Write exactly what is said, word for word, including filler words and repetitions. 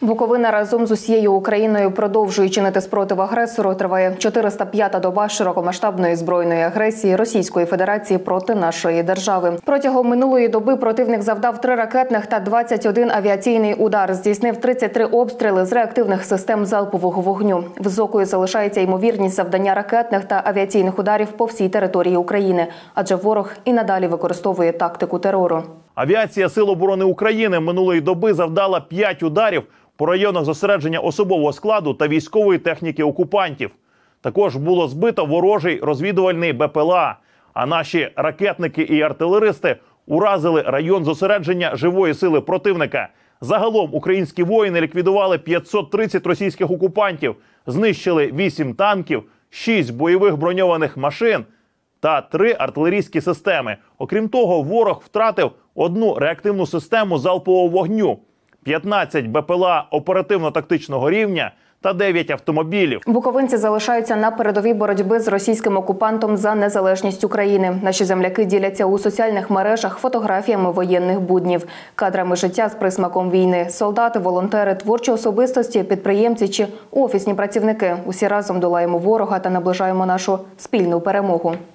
Буковина разом з усією Україною продовжує чинити спротив агресору. Триває чотириста п'ята доба широкомасштабної збройної агресії Російської Федерації проти нашої держави. Протягом минулої доби противник завдав три ракетних та двадцять один авіаційний удар. Здійснив тридцять три обстріли з реактивних систем залпового вогню. Високою залишається ймовірність завдання ракетних та авіаційних ударів по всій території України, адже ворог і надалі використовує тактику терору. Авіація Сил оборони України минулої доби завдала п'ять ударів по районах зосередження особового складу та військової техніки окупантів. Також було збито ворожий розвідувальний Б П Л А, а наші ракетники і артилеристи уразили район зосередження живої сили противника. Загалом українські воїни ліквідували п'ятсот тридцять російських окупантів, знищили вісім танків, шість бойових броньованих машин та три артилерійські системи. Окрім того, ворог втратив одну реактивну систему залпового вогню, п'ятнадцять Б П Л А оперативно-тактичного рівня та дев'ять автомобілів. Буковинці залишаються на передовій боротьби з російським окупантом за незалежність України. Наші земляки діляться у соціальних мережах фотографіями воєнних буднів, кадрами життя з присмаком війни. Солдати, волонтери, творчі особистості, підприємці чи офісні працівники. Усі разом долаємо ворога та наближаємо нашу спільну перемогу.